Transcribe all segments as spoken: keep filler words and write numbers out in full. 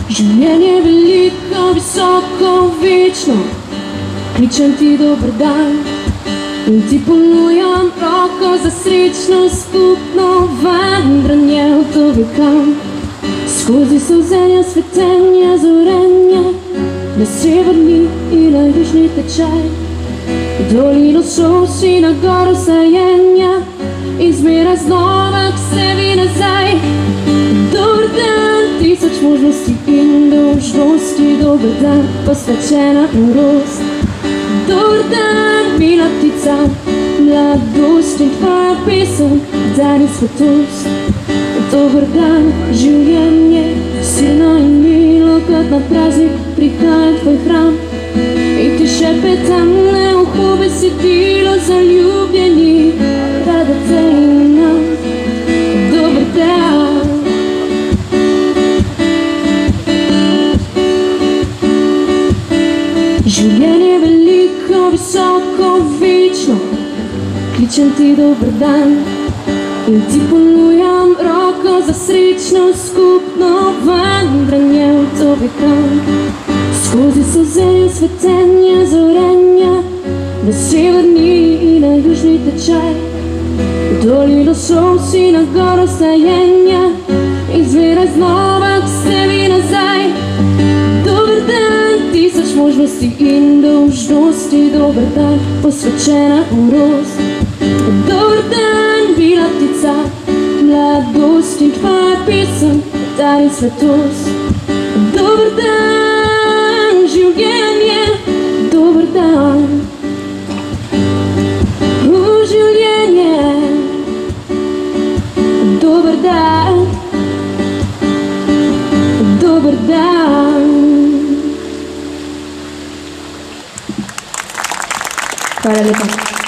Življenje je veliko, visoko, večno, kličem ti dober dan in ti ponujam roko za srečno skupno vandranje v to vekam. Skozi solzenja, svetenja, zorenja, na severni in na južni tečaj, v dolino šel si na goro sajenja in zmeraj znova k sebi nazaj. Dober dan, tisoč možnosti in dolžnosti, dober dan, posvečena norost. Dober dan, mila ptica, mladost in tvoja pesem, dan in svetost. Dober dan, življenje, silno in milo, kot na praznik prihaja tvoj hram. In ti šepetam na uho besedilo zaljubljeni, rada te imam. Dober dan. Življenje je veliko, visoko, večno, kličem ti dober dan in ti ponujam roko za srečno skupno vandranje v to vekam. Skozi solzenja, svetenja, zorenja, na severni in na južni tečaj, v dolino šel si na goro sajenja in zmeraj znova k sebi nazaj. Dober dan, tisoč možnosti in dolžnosti, dober dan, posvečena norost. Dober dan, bila ptica, mladost in tvoja pesem, dan in svetost. Dober dan, življenje, dober dan. V življenje, dober dan, dober dan. Hvala lepa.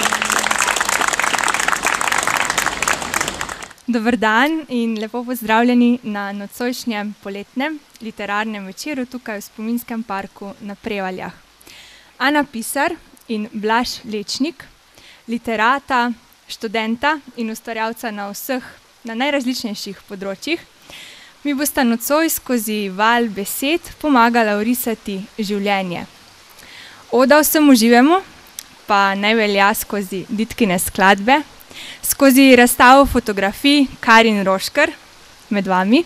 Dober dan in lepo pozdravljeni na nocojšnjem poletnem literarnem večeru tukaj v Spominskem parku na Prevaljah. Ana Pisar in Blaž Lečnik, literata, študenta in ustvarjalca na vseh, na najrazličnejših področjih, mi bosta nocoj skozi val besed pomagala orisati življenje. Oda vsemu živemu pa naj velja skozi Ditkine skladbe, skozi razstavo fotografij Karin Roškar med vami.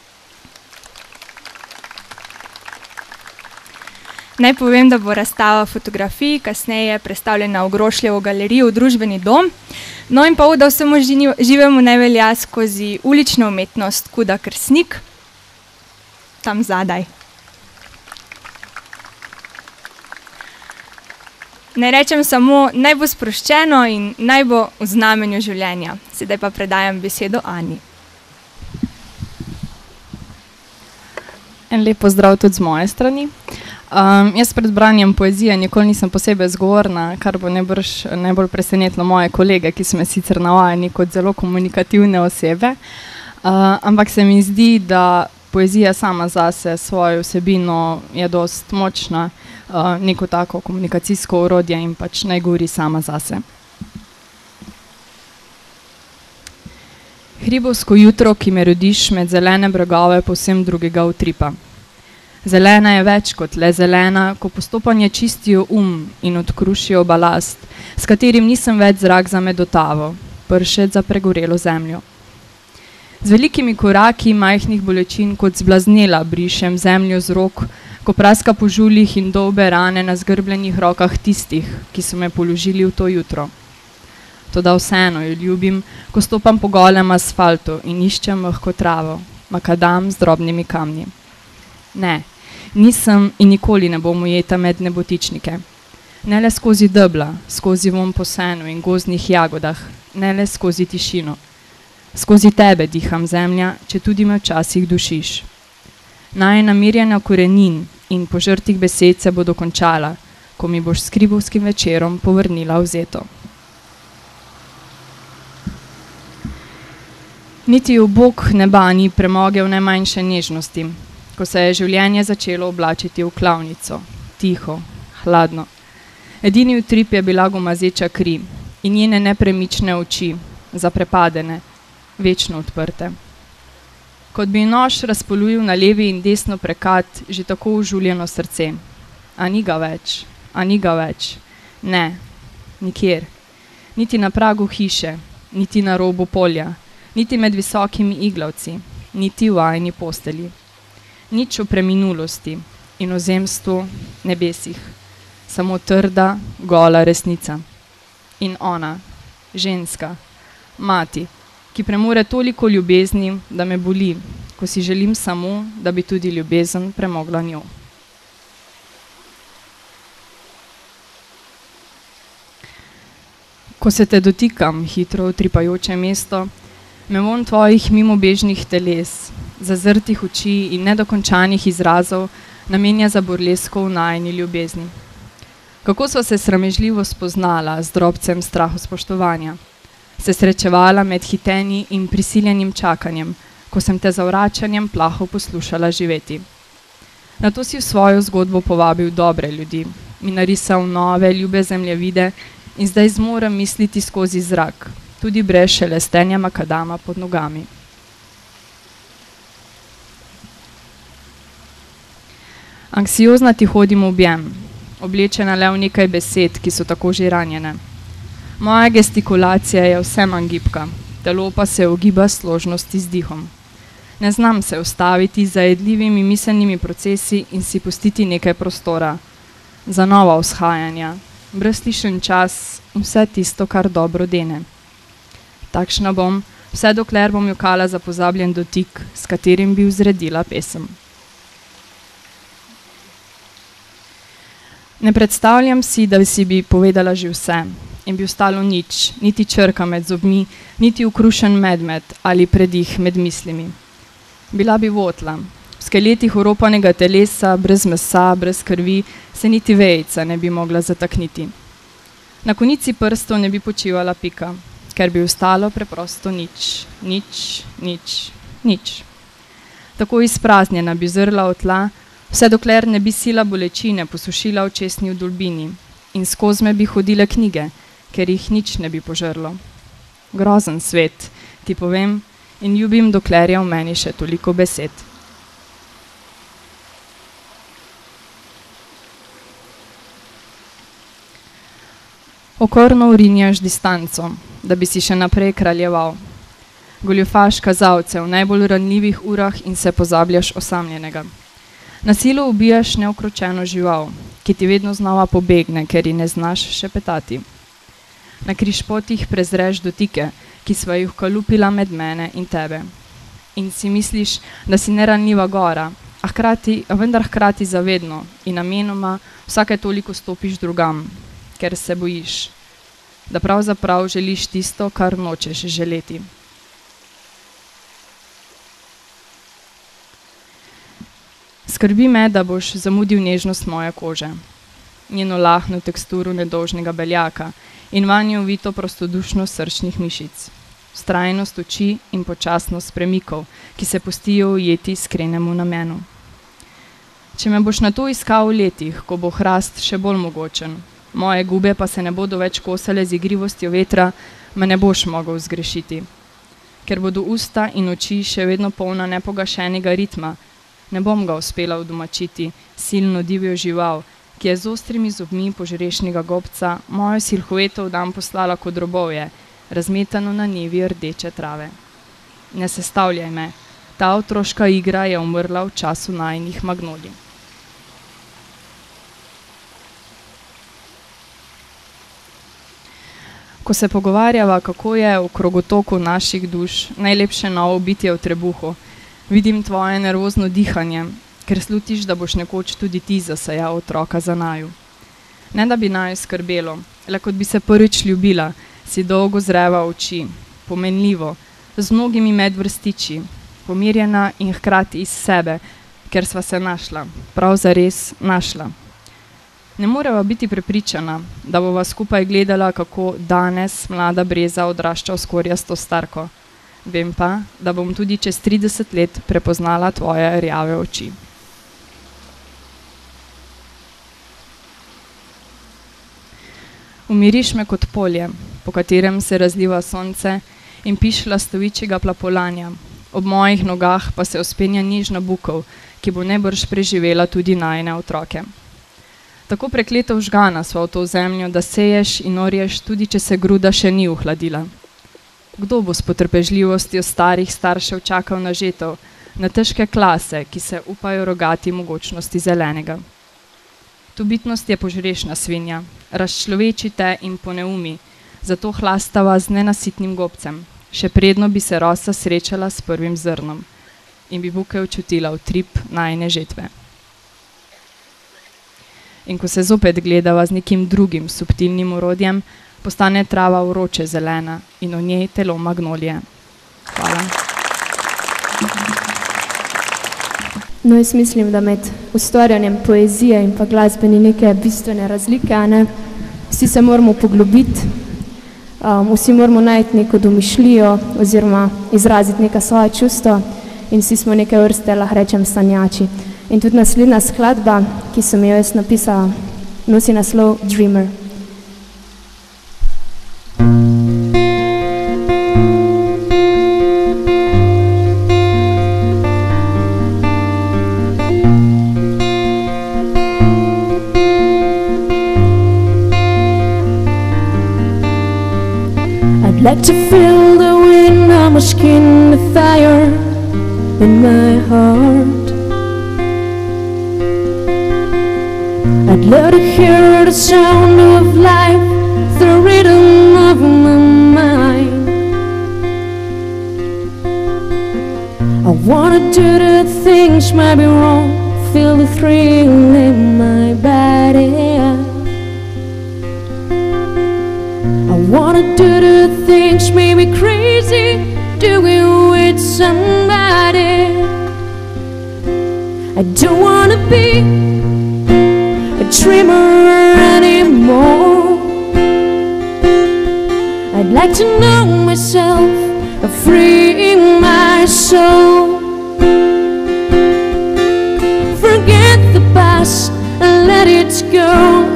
Naj povem, da bo razstava fotografij kasneje predstavljena v Grošljevo galerijo v Družbeni dom. No in pa Oda vsemu živemu naj velja skozi ulično umetnost Kuda Kersnik, tam zadaj. Naj rečem samo, naj bo sproščeno in naj bo v znamenju življenja. Sedaj pa predajam besedo Ani. En lep pozdrav tudi z moje strani. Um, jaz pred branjem poezije nikoli nisem posebej zgovorna, kar bo najbrž najbolj presenetilo moje kolege, ki so me sicer navajeni kot zelo komunikativne osebe. Uh, ampak se mi zdi, da poezija sama zase svojo vsebino je dost močna, uh, neko tako komunikacijsko orodje in pač naj govori sama zase. Hribovsko jutro, ki me rodiš med zelene bregove povsem drugega utripa. Zelena je več kot le zelena, ko postopanje čistijo um in odkrušijo balast, s katerim nisem več zrak za medotavo, pršet za pregorelo zemljo. Z velikimi koraki majhnih bolečin kot zblaznela brišem zemljo z rok, ko praska po žuljih in dolbe rane na zgrbljenih rokah tistih, ki so me položili v to jutro. Toda vseeno jo ljubim, ko stopam po golem asfaltu in iščem lahko travo, makadam z drobnimi kamni. Ne, nisem in nikoli ne bom ujeta med nebotičnike. Ne le skozi debla, skozi vonj po senu in gozdnih jagodah, ne le skozi tišino. Skozi tebe diham zemlja, če tudi me včasih dušiš. Naj namirjena korenin in požrtih besed se bo dokončala, ko mi boš s hribovskim večerom povrnila vzeto. Niti v bok neba ni premogel najmanjše nežnosti, ko se je življenje začelo oblačiti v klavnico, tiho, hladno. Edini utrip je bila gomazeča kri in njene nepremične oči, zaprepadene, večno odprte. kot bi nož razpolujil na levi in desno prekat že tako užuljeno srce. A ni ga več, a ni ga več. Ne, nikjer. Niti na pragu hiše, niti na robu polja, niti med visokimi iglavci, niti v ajni postelji. Nič o preminulosti in o zemstvu nebesih, samo trda, gola resnica. In ona, ženska, mati, ki premore toliko ljubezni, da me boli, ko si želim samo, da bi tudi ljubezen premogla njo. Ko se te dotikam, hitro utripajoče mesto, me vonj tvojih mimobežnih teles, zazrtih oči in nedokončanih izrazov namenja za burlesko v najini ljubezni. Kako sva se sramežljivo spoznala z drobcem strahospoštovanja, se srečevala med hitenji in prisiljenim čakanjem, ko sem te zavračanjem plaho poslušala živeti. Nato si v svojo zgodbo povabil dobre ljudi, mi narisal nove, ljube zemljevide in zdaj zmorem misliti skozi zrak, tudi brez šelestenja makadama pod nogami. Anksiozna ti hodim objem, oblečena le v nekaj besed, ki so tako že ranjene. Moja gestikulacija je vse manj gibka, telo pa se ogiba složnosti z dihom. Ne znam se ustaviti za jedljivimi miselnimi procesi in si pustiti nekaj prostora za nova vzhajanja, brezslišen čas in vse tisto, kar dobro dene. Takšna bom, vse dokler bom jokala za pozabljen dotik, s katerim bi vzredila pesem. Ne predstavljam si, da si bi povedala že vse in bi ostalo nič, niti črka med zobmi, niti ukrušen medmed ali predih med mislimi. Bila bi votla, v skeletih oropanega telesa, brez mesa, brez krvi, se niti vejica ne bi mogla zatakniti. Na konici prstov ne bi počivala pika, ker bi ostalo preprosto nič, nič, nič, nič. Tako izpraznjena bi zrla v tla, vse dokler ne bi sila bolečine posušila očesni vdolbini in skozi me bi hodile knjige, ker jih nič ne bi požrlo. Grozen svet, ti povem, in ljubim, dokler je v meni še toliko besed. Okorno urinjaš distanco, da bi si še naprej kraljeval. Goljufaš kazalce v najbolj ranljivih urah in se pozabljaš osamljenega. Na silo ubijaš neukročeno žival, ki ti vedno znova pobegne, ker ji ne znaš šepetati. Na križpotih prezreš dotike, ki sva jih vkalupila med mene in tebe. In si misliš, da si neranljiva gora, a, hkrati, a vendar hkrati zavedno in namenoma vsake toliko stopiš drugam, ker se bojiš, da pravzaprav želiš tisto, kar nočeš želeti. Skrbi me, da boš zamudil nežnost moje kože, njeno lahno teksturo nedolžnega beljaka in vanjo uvito prostodušnost srčnih mišic, vztrajnost oči in počasnost premikov, ki se pustijo ujeti iskrenemu namenu. Če me boš na to iskal v letih, ko bo hrast še bolj mogočen, moje gube pa se ne bodo več kosale z igrivostjo vetra, me ne boš mogel zgrešiti. Ker bodo usta in oči še vedno polna nepogašenega ritma, ne bom ga uspela udomačiti, silno divjo žival, ki je z ostrimi zobmi požrešnega gobca mojo silhueto v dan poslala kot drobovje, razmetano na nivi rdeče trave. Ne sestavljaj me, ta otroška igra je umrla v času najinih magnolij. Ko se pogovarjava, kako je v krogotoku naših duš najlepše novo bitje v trebuhu, vidim tvoje nervozno dihanje, ker slutiš, da boš nekoč tudi ti zasajal otroka za naju. Ne da bi naju skrbelo, le kot bi se prvič ljubila, si dolgo zreva oči, pomenljivo, z mnogimi medvrstiči, pomirjena in hkrati iz sebe, ker sva se našla, prav zares našla. Ne moreva biti prepričana, da bova skupaj gledala, kako danes mlada breza odrašča v skorjasto starko. Vem pa, da bom tudi čez trideset let prepoznala tvoje rjave oči. Umiriš me kot polje, po katerem se razliva sonce in piš lastovičjega plapolanja, ob mojih nogah pa se vzpenja nežna bukov, ki bo najbrž preživela tudi najine otroke. Tako prekleto vžgana sva v to zemljo, da seješ in orješ, tudi če se gruda še ni uhladila. Kdo bo s potrpežljivostjo starih staršev čakal na žetev, na težke klase, ki se upajo rogati mogočnosti zelenega? Tu bitnost je požrešna svinja, razčloveči te in poneumi, zato hlastava z nenasitnim gobcem, še predno bi se rosa srečala s prvim zrnom in bi buke čutila utrip najine žetve. In ko se zopet gledava z nekim drugim subtilnim orodjem, postane trava vroče zelena in v njej telo magnolije. Hvala. No, jaz mislim, da med ustvarjanjem poezije in pa glasbe ni neke bistvene razlike, a ne? Vsi se moramo poglobiti, um, vsi moramo najti neko domišljijo oziroma izraziti neka svoja čustva in vsi smo neke vrste, lahko rečem, sanjači. In tudi naslednja skladba, ki sem jo jaz napisala, nosi naslov Dreamer. I'd like to feel the wind on my skin, the fire in my heart. I'd love to hear the sound of life, the rhythm of my mind. I wanna do the things might be wrong, feel the thrill in my body. I wanna do the things maybe crazy, do it with somebody. I don't wanna be dreamer anymore. I'd like to know myself, free my soul. Forget the past and let it go,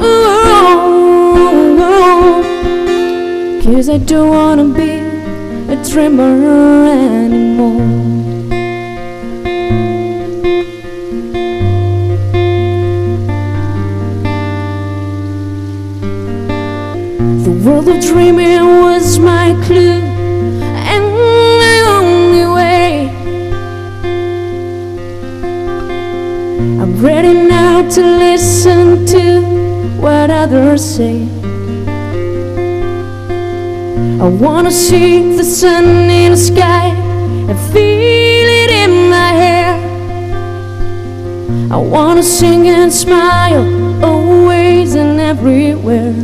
'cause I don't wanna be a dreamer anymore. The world of dreaming was my clue and my only way. I'm ready now to listen to what others say. I wanna see the sun in the sky and feel it in my hair. I wanna sing and smile always and everywhere.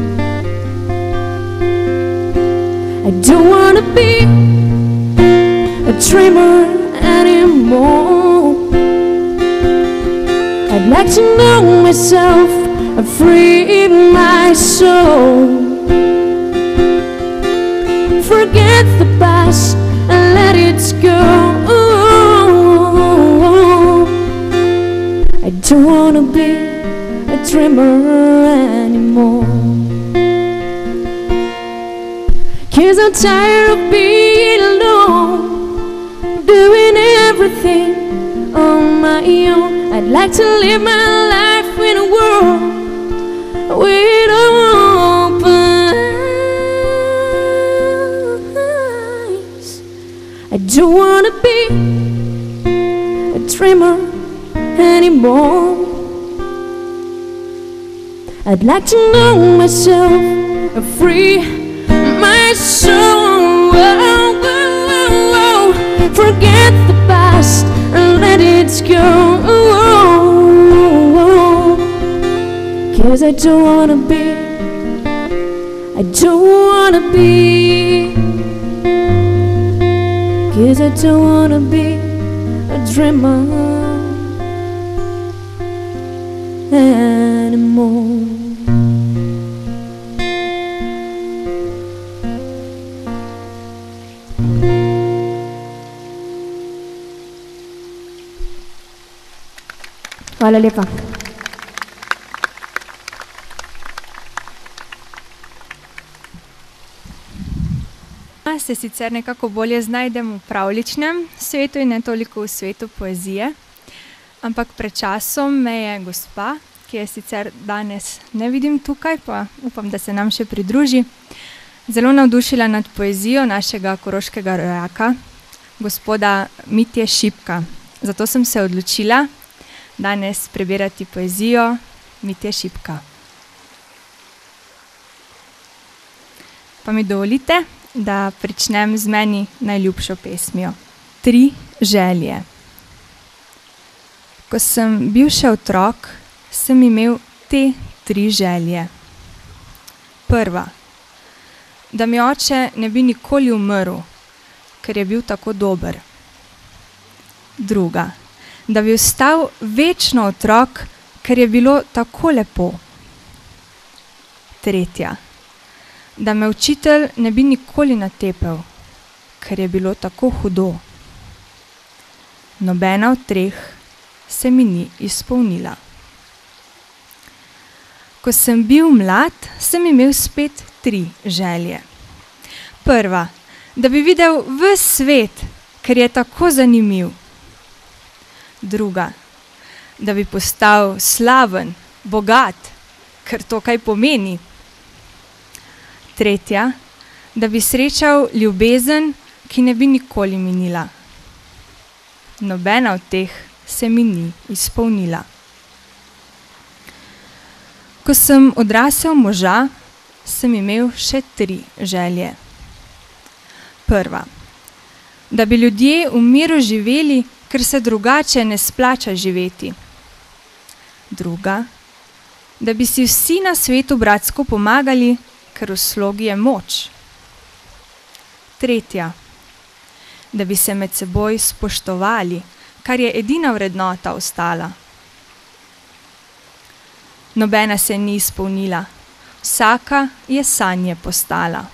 I don't wanna be a dreamer anymore. I'd like to know myself and free my soul. Forget the past and let it go. I don't wanna be a dreamer anymore. 'Cause I'm tired of being alone, doing everything on my own. I'd like to live my life in a world with open eyes. I don't wanna be a dreamer anymore. I'd like to know myself, free my soul. Oh, oh, oh, oh. Forget the past and let it go. Oh, oh. 'Cause I don't wanna be, I don't wanna be, 'cause I don't wanna be a dreamer anymore. Hvala lepa. se sicer nekako bolje znajdem v pravljičnem svetu in ne toliko v svetu poezije, ampak pred časom me je gospa, ki je sicer danes ne vidim tukaj, pa upam, da se nam še pridruži, zelo navdušila nad poezijo našega koroškega rojaka, gospoda Mitje Šipka. Zato sem se odločila danes prebirati poezijo Mitje Šipka. Pa mi dovolite, da pričnem z meni najljubšo pesmijo. Tri želje. Ko sem bil še otrok, sem imel te tri želje. Prva, da mi oče ne bi nikoli umrl, ker je bil tako dober. Druga, da bi ostal večno otrok, ker je bilo tako lepo. Tretja, da me učitelj ne bi nikoli natepel, ker je bilo tako hudo. Nobena od treh se mi ni izpolnila. Ko sem bil mlad, sem imel spet tri želje. Prva, da bi videl ves svet, ker je tako zanimiv. Druga, da bi postal slaven, bogat, ker to kaj pomeni. Tretja, da bi srečal ljubezen, ki ne bi nikoli minila. Nobena od teh se mi ni izpolnila. Ko sem odrasel moža, sem imel še tri želje. Prva, da bi ljudje v miru živeli, ker se drugače ne splača živeti. Druga, da bi si vsi na svetu bratsko pomagali, ker v slogi je moč. Tretja, da bi se med seboj spoštovali, kar je edina vrednota ostala. Nobena se ni izpolnila, vsaka je sanje postala.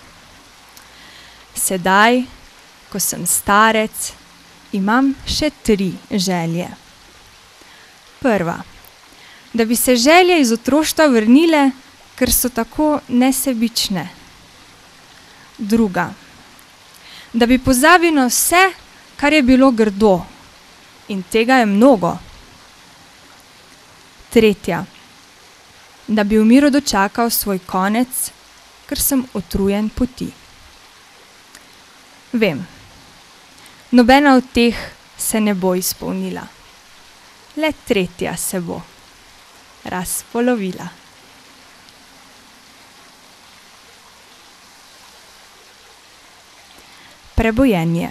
Sedaj, ko sem starec, imam še tri želje. Prva, da bi se želje iz otroštva vrnile, ker so tako nesebične. Druga, da bi pozabil na vse, kar je bilo grdo, in tega je mnogo. Tretja, da bi v miru dočakal svoj konec, ker sem utrujen poti. Vem, nobena od teh se ne bo izpolnila. Le tretja se bo razpolovila. Prebojenje.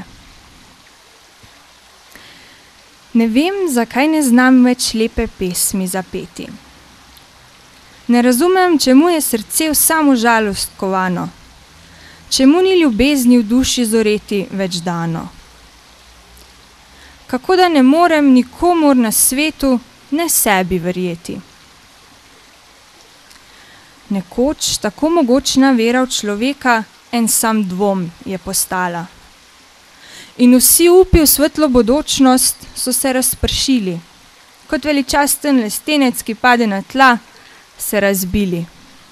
Ne vem, zakaj ne znam več lepe pesmi zapeti. Ne razumem, čemu je srce samo žalostkovano, čemu ni ljubezni v duši zoreti več dano. Kako da ne morem nikomur na svetu, ne sebi verjeti. Nekoč tako mogočna vera v človeka en sam dvom je postala. In vsi upi v svetlo bodočnost so se razpršili, kot veličasten lestenec, ki pade na tla, se razbili.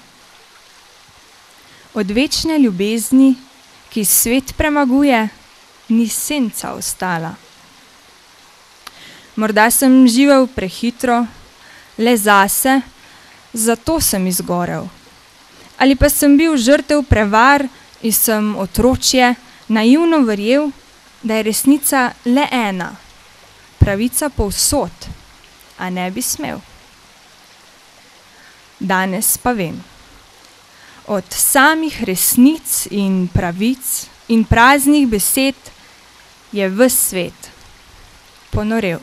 Od večne ljubezni, ki svet premaguje, ni senca ostala. Morda sem živel prehitro, le zase, zato sem izgorel. Ali pa sem bil žrtev prevar in sem otročje naivno verjel, da je resnica le ena, pravica povsod, a ne bi smel. Danes pa vem, od samih resnic in pravic in praznih besed je ves svet ponorel.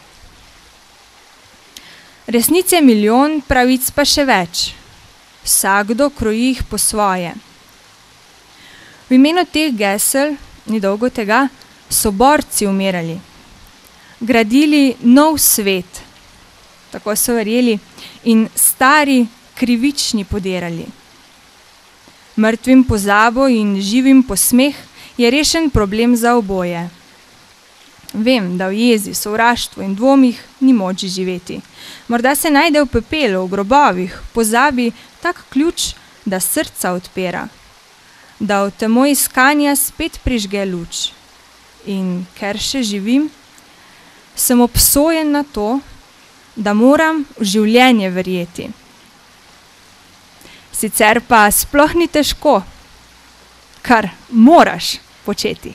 Resnic je milijon, pravic pa še več. Vsakdo kroji jih po svoje. V imenu teh gesel, ni dolgo tega, so borci umirali, gradili nov svet, tako so verjeli, in stari krivični podirali. Mrtvim pozabo in živim posmeh je rešen problem za oboje. Vem, da v jezi, sovraštvu in dvomih ni moč živeti. Morda se najde v pepelu, v grobovih, pozabi tak ključ, da srca odpira. da v temo iskanja spet prižge luč. In ker še živim, sem obsojen na to, da moram v življenje verjeti. Sicer pa sploh ni težko, kar moraš početi.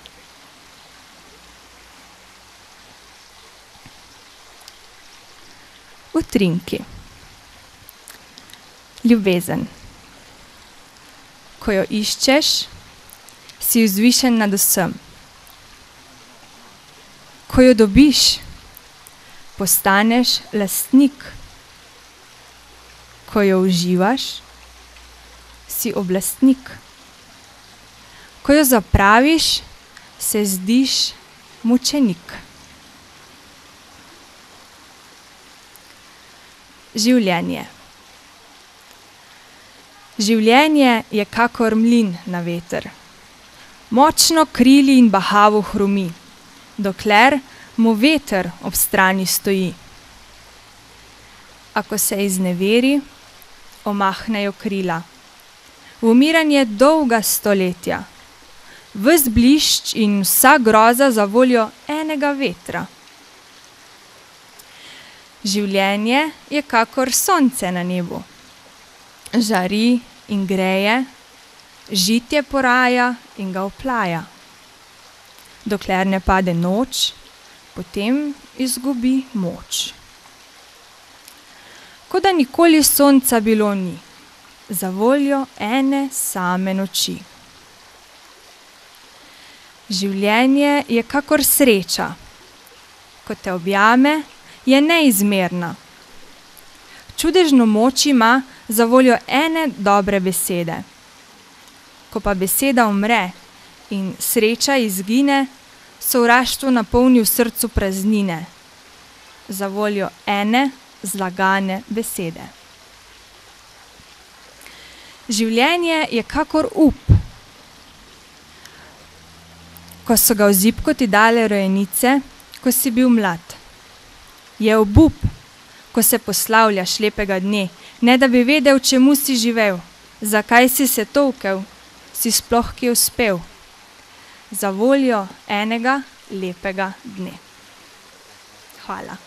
Utrinki. Ljubezen. Ko jo iščeš, si vzvišen nad vsem. Ko jo dobiš, postaneš lastnik. Ko jo uživaš, si oblastnik. Ko jo zapraviš, se zdiš mučenik. Življenje. Življenje je kakor mlin na veter. Močno krili in bahavo hrumi, dokler mu veter ob strani stoji. Ako se izneveri, omahnejo krila. V umiranje dolga stoletja, ves blišč in vsa groza za voljo enega vetra. Življenje je kakor sonce na nebu. Žari in greje, žitje poraja in ga oplaja. Dokler ne pade noč, potem izgubi moč. Ko da nikoli sonca bilo ni, za voljo ene same noči. Življenje je kakor sreča. Ko te objame, je neizmerna. Čudežno moč ima za voljo ene dobre besede. Ko pa beseda umre in sreča izgine, sovraštvo napolni v srcu praznine. Za voljo ene zlagane besede. Življenje je kakor up. Ko so ga v zibko ti dale rojenice, ko si bil mlad. Je obup, ko se poslavljaš lepega dne, ne da bi vedel, čemu si živel, zakaj si se tolkel, si sploh ki uspel. Za voljo enega lepega dne. Hvala.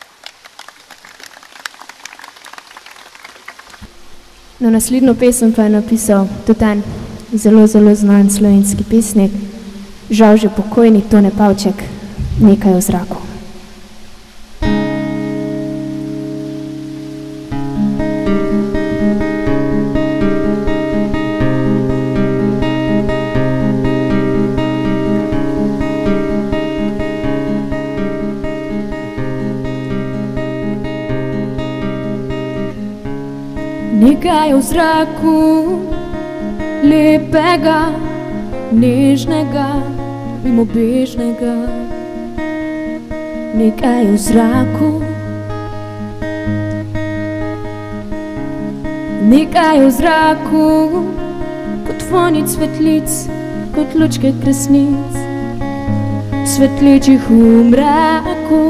No, naslednjo pesem pa je napisal tudi en zelo, zelo znan slovenski pesnik, žal že pokojni Tone Pavček, Nekaj v zraku. Nekaj v zraku, lepega, nežnega, mimobežnega. Nekaj v zraku, nekaj v zraku, kot vonji cvetlic, kot lučke kresnic, svetlečih v mraku.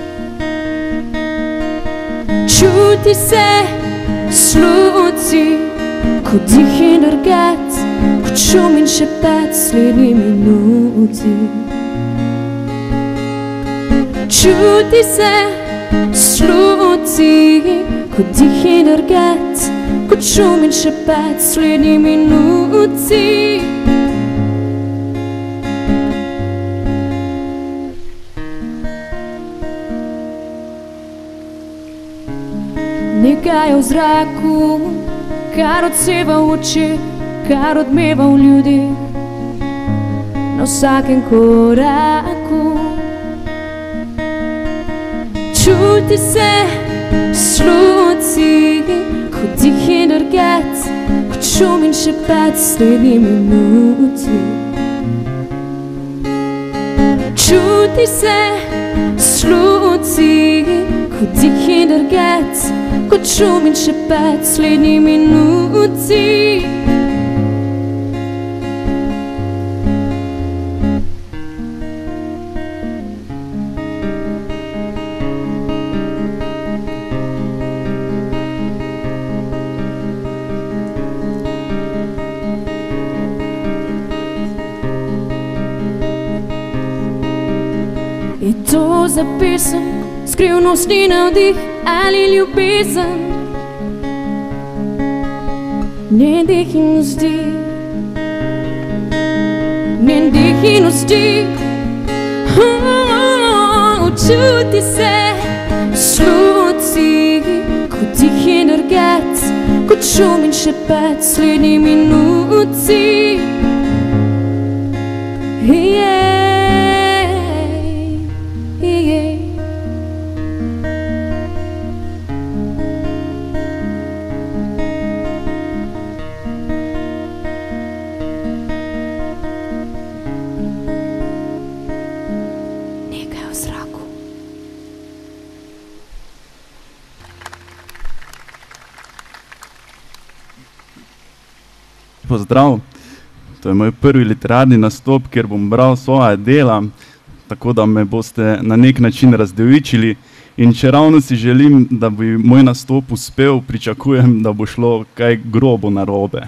Čuti se sluci, kot dih energet, kot šum in šepet slednji minuti. Čuti se sluci, kot dih energet, kot šum in šepet slednji minuti. Nekaj v zraku, kar odseva v očeh, kar odmeva v ljudeh, na vsakem koraku. Čuti se sluci, kot dih energet, kot šum in šepet slednji minuti. Čuti se sluci, kot dih energet, kot šum in šepet slednji minuti. to za pesem, skrivnostni navdih ali ljubezen. Njen dih in vzdih, njen dih in vzdih, čuti se sluci, kot tih energet, kot šum in šepet slednji minuti. Yeah, yeah. Nekaj v zraku. Pozdrav! To je moj prvi literarni nastop, kjer bom bral svoja dela, tako da me boste na nek način razdevičili. In če ravno si želim, da bi moj nastop uspel, pričakujem, da bo šlo kaj grobo narobe.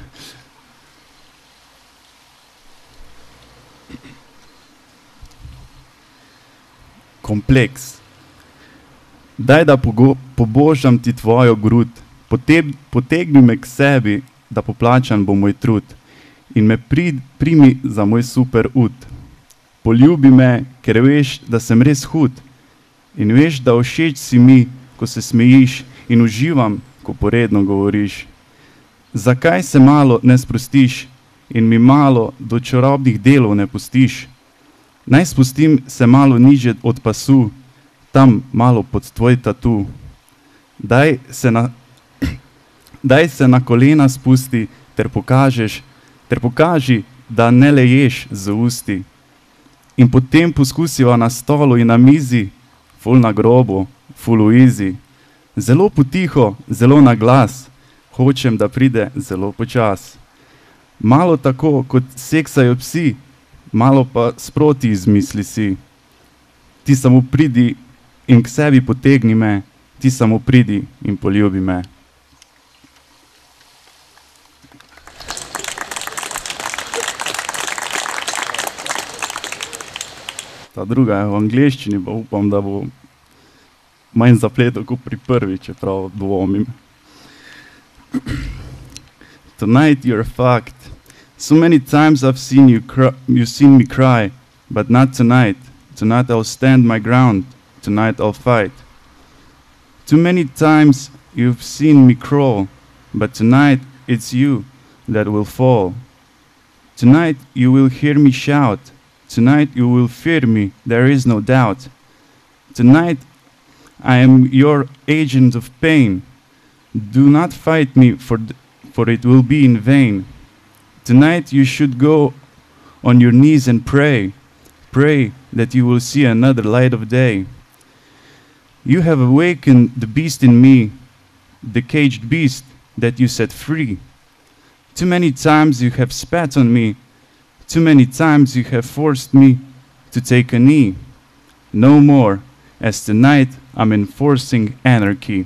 Kompleks. Daj, da pobožam ti tvojo grud, potegni me k sebi, da poplačan bo moj trud. In me pri, primi za moj super ud. Poljubi me, ker veš, da sem res hud. In veš, da všeč si mi, ko se smejiš, in uživam, ko poredno govoriš. Zakaj se malo ne sprostiš in mi malo do čarobnih delov ne pustiš? Naj spustim se malo niže od pasu, tam malo pod tvoj tatu. Daj se na, daj se na kolena spusti, ter pokažeš, ter pokaži, da ne le ješ z usti. In potem poskusiva na stolu in na mizi, ful na grobu, ful v izi. Zelo potiho, zelo na glas, hočem, da pride zelo počas. Malo tako, kot seksajo psi, malo pa sproti izmisli si. Ti samo pridi in k sebi potegni me, ti samo pridi in poljubi me. Ta druga je v angleščini, pa upam, da bo manj zapletov kot pri prvi, čeprav dvomim. Tonight you're fucked. So many times I've seen you cry, you've seen me cry, but not tonight. Tonight I'll stand my ground. Tonight I'll fight. Too many times you've seen me crawl, but tonight it's you that will fall. Tonight you will hear me shout. Tonight you will fear me, there is no doubt. Tonight I am your agent of pain. Do not fight me, for, for it will be in vain. Tonight you should go on your knees and pray. Pray that you will see another light of day. You have awakened the beast in me, the caged beast that you set free. Too many times you have spat on me. Too many times you have forced me to take a knee. No more, as tonight I'm enforcing anarchy.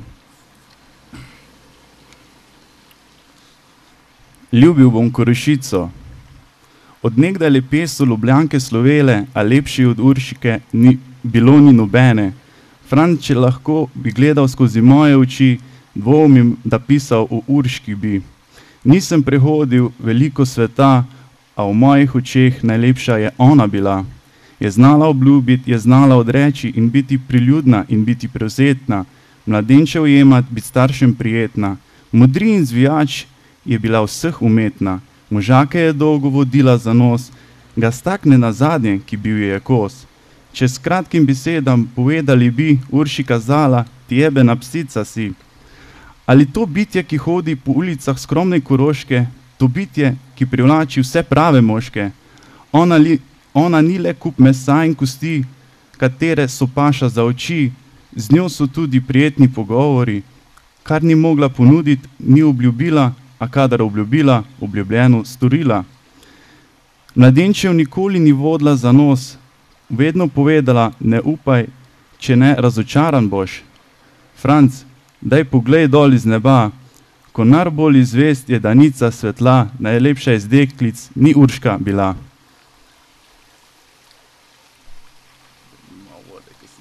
Ljubil bom Korošico. Od nekdaj lepe so Ljubljanke slovele, a lepši od Uršike ni, bilo ni nobene. Franc, če lahko bi gledal skozi moje oči, dvomim, da pisal o Urški bi. Nisem prehodil veliko sveta, a v mojih očeh najlepša je ona bila. Je znala obljubiti, je znala odreči in biti priljudna in biti prevzetna, mladenče ujemati, biti staršem prijetna. Modri in zvijač je bila vseh umetna, možake je dolgo vodila za nos, ga stakne na zadnje, ki bil je kos. Če s kratkim besedam povedali bi, Uršika zala, ti jebena psica si. Ali to bitje, ki hodi po ulicah skromne Koroške, to bitje, ki privlači vse prave moške. Ona, li, ona ni le kup mesa in kosti, katere so paša za oči, z njo so tudi prijetni pogovori, kar ni mogla ponuditi, ni obljubila, a kadar obljubila, obljubljeno storila. Mladenčev nikoli ni vodila za nos, vedno povedala, ne upaj, če ne razočaran boš. Franc, daj poglej dol iz neba, ko najbolj izvest je danica svetla, najlepša iz deklic ni Urška bila.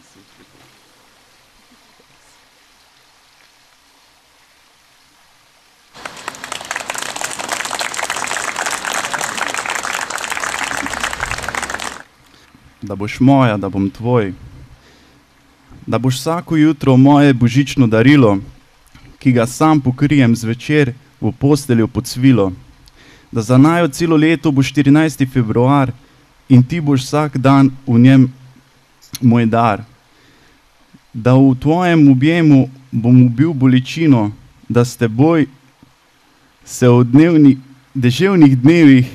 da boš moja, da bom tvoj, da boš vsako jutro moje božično darilo, ki ga sam pokrijem zvečer v posteljo pod svilo, da za najo celo leto bo štirinajsti februar in ti boš vsak dan v njem moj dar, da v tvojem objemu bom ubil bolečino, da s teboj se v dnevni, deževnih dnevih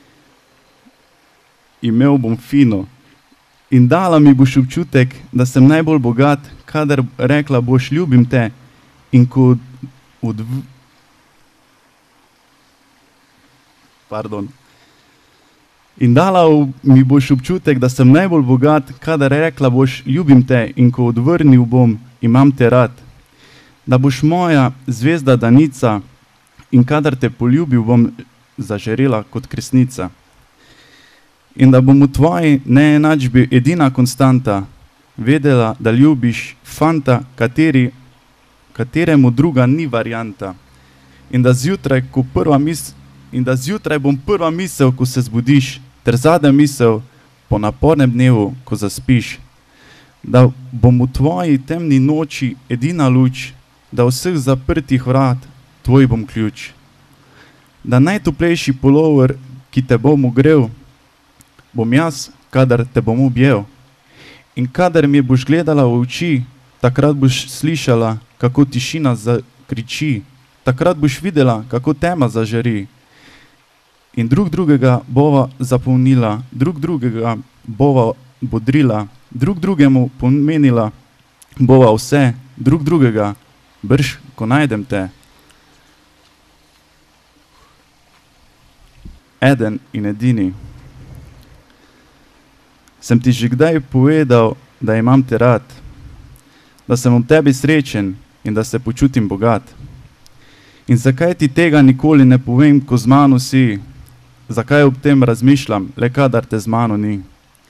imel bom fino in dala mi boš občutek, da sem najbolj bogat, kadar rekla boš ljubim te in ko od... Pardon. In dala mi boš občutek, da sem najbolj bogat, kadar rekla boš ljubim te in ko odvrnil bom, imam te rad, da boš moja zvezda danica in kadar te poljubil bom, zažarela kot kresnica. In da bom v tvoji neenačbi edina konstanta, vedela, da ljubiš fanta, kateri, kateremu druga ni varianta. In da zjutraj, ko prva mis, in da zjutraj bom prva misel, ko se zbudiš, ter zadnja misel po napornem dnevu, ko zaspiš. Da bom v tvoji temni noči edina luč, da vseh zaprtih vrat tvoj bom ključ. Da najtoplejši pulover, ki te bom ogrel, bom jaz, kadar te bom objel. In kadar mi boš gledala v oči, takrat boš slišala, kako tišina zakriči, takrat boš videla, kako tema zažari. In drug drugega bova zapolnila, drug drugega bova bodrila, drug drugemu pomenila bova vse, drug drugega, brž, ko najdem te. Eden in edini. Sem ti že kdaj povedal, da imam te rad, da sem v tebi srečen in da se počutim bogat? In zakaj ti tega nikoli ne povem, ko z mano si? Zakaj ob tem razmišljam, le kadar te z mano ni?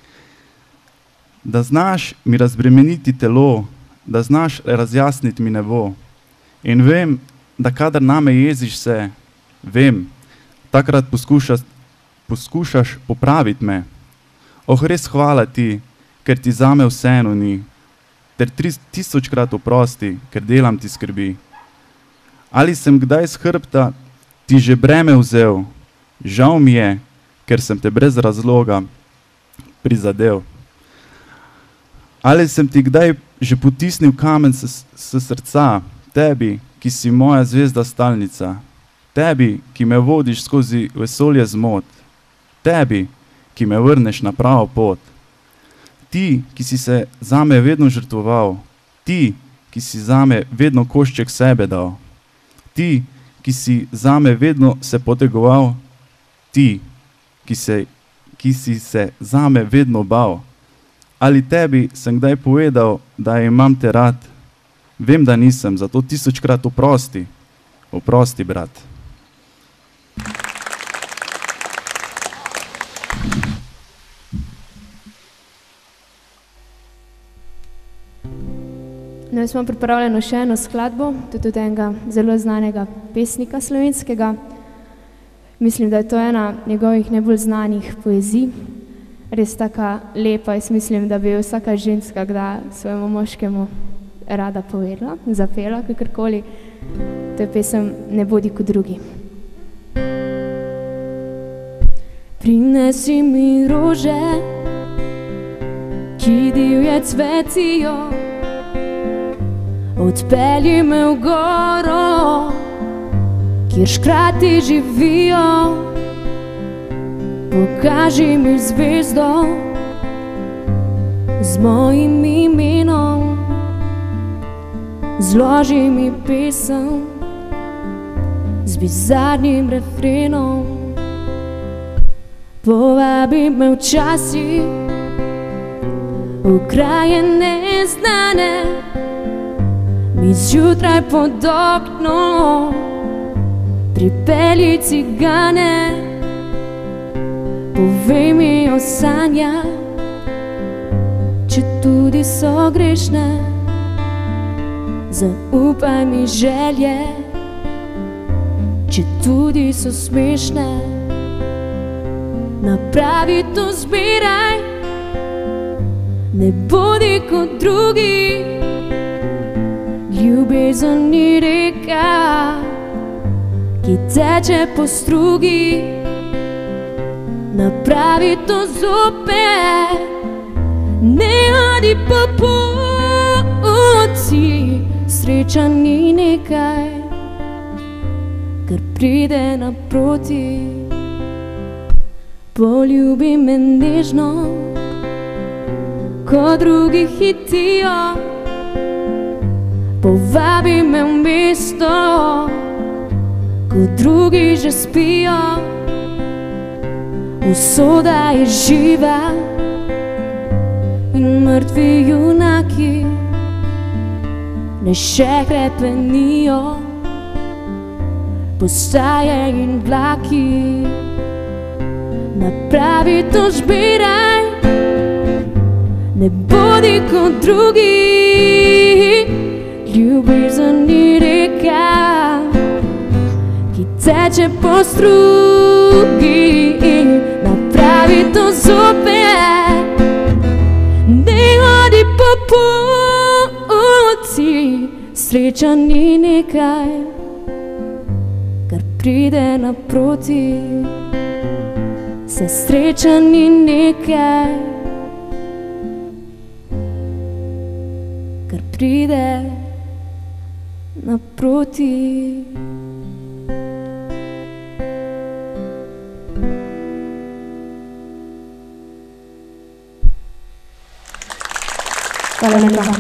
Da znaš mi razbremeniti telo, da znaš razjasniti mi nebo. In vem, da kadar name jeziš se, vem, takrat poskušaš, poskušaš popraviti me. Oh, res hvala ti, ker ti zame vseeno ni, ter tri tisočkrat oprosti, ker delam ti skrbi. Ali sem kdaj s hrbta ti že breme vzel? Žal mi je, ker sem te brez razloga prizadel. Ali sem ti kdaj že potisnil kamen s, s srca, tebi, ki si moja zvezda stalnica, tebi, ki me vodiš skozi vesolje zmot, tebi, ki me vrneš na pravo pot, ti, ki si se zame vedno žrtvoval, ti, ki si zame vedno košček sebe dal, ti, ki si zame vedno se potegoval, ti, ki, se, ki si se zame vedno bal. Ali tebi sem kdaj povedal, da imam te rad? Vem, da nisem, zato tisočkrat oprosti. Oprosti, brat. No, smo pripravljeno še eno skladbo, tudi od enega zelo znanega pesnika slovenskega. Mislim, da je to ena njegovih najbolj znanih poezij. Res taka lepa, jaz mislim, da bi vsaka ženska kdaj svojemu moškemu rada povedala, zapela, kakorkoli. To je pesem Ne bodi kot drugi. Prinesi mi rože, ki divje cvetijo, odpelji me v goro, kjer škrati živijo. Pokaži mi zvezdo z mojim imenom, zloži mi pesem z bizarnim refrenom. Povabi me včasih v kraje neznane, mi zjutraj pod oknom pripelji cigane. Povej mi o sanjah, če tudi so grešne, zaupaj mi želje, če tudi so smešne. Napravi to zbiraj, ne bodi kot drugi. Ljubezen ni reka, ki teče po strugi. Napravi to zopet, ne odi po poti. Sreča ni nekaj, kar pride naproti. Poljubi me nežno, ko drugi hitijo. Povabi me v mesto, ko drugi že spijo. Usoda je živa in mrtvi junaki ne še krepenijo. Postaje in vlaki, napravi to zbiraj, ne bodi kot drugi. Ljubezen ni reka, ki teče po strugi. Napravi to zopet, ne odi po poti. Sreča ni nekaj, kar pride naproti. Se sreča ni nekaj, kar pride naproti. Hvala lepa.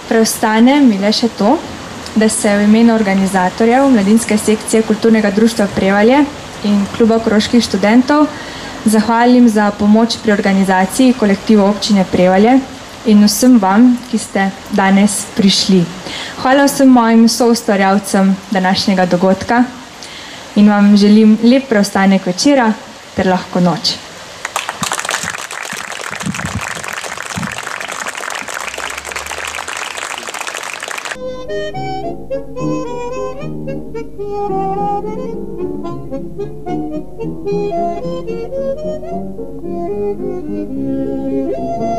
Preostane mi le še to, da se v imenu organizatorjev Mladinske sekcije Kulturnega društva Prevalje in Kluba koroških študentov zahvalim za pomoč pri organizaciji kolektivu občine Prevalje in vsem vam, ki ste danes prišli. Hvala vsem mojim soustvarjalcem današnjega dogodka in vam želim lep preostanek večera ter lahko noč. Thank you.